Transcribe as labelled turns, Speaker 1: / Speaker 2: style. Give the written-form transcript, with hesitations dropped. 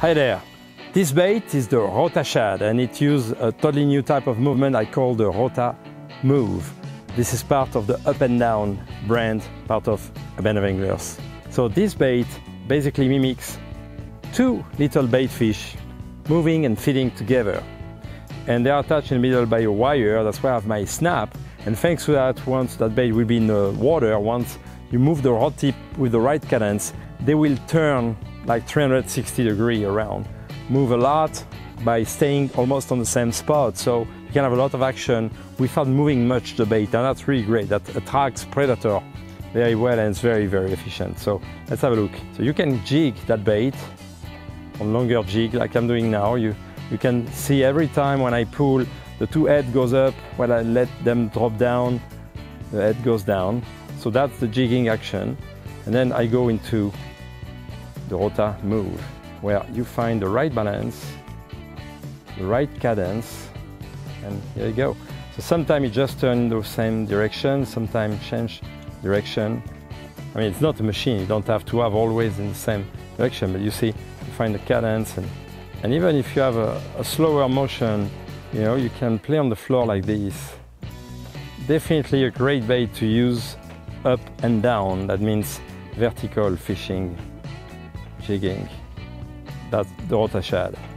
Speaker 1: Hi there. This bait is the Rota Shad and it uses a totally new type of movement I call the Rota Move. This is part of the Up and Down brand, part of Abandoned Anglers. So this bait basically mimics two little bait fish moving and feeding together. And they are attached in the middle by a wire, that's why I have my snap. And thanks to that, once that bait will be in the water, once you move the rod tip with the right cadence, they will turn like 360 degrees around. Move a lot by staying almost on the same spot, so you can have a lot of action without moving much the bait, and that's really great. That attracts predator very well and it's very, very efficient. So let's have a look. So you can jig that bait on longer jig like I'm doing now. You can see every time when I pull, the two head goes up, when I let them drop down, the head goes down. So that's the jigging action. And then I go into the Rota Move, where you find the right balance, the right cadence, and here you go. So sometimes you just turn in the same direction, sometimes change direction. I mean, it's not a machine, you don't have to have always in the same direction, but you see, you find the cadence, and even if you have a slower motion, you know, you can play on the floor like this. Definitely a great bait to use up and down, that means vertical fishing, jigging. That's the Rota Shad.